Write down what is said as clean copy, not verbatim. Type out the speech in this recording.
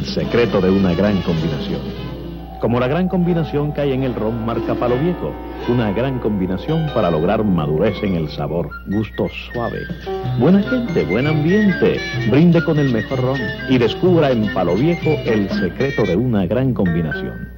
el secreto de una gran combinación. Como la gran combinación que hay en el ron marca Palo Viejo, una gran combinación para lograr madurez en el sabor, gusto suave. Buena gente, buen ambiente, brinde con el mejor ron y descubra en Palo Viejo el secreto de una gran combinación.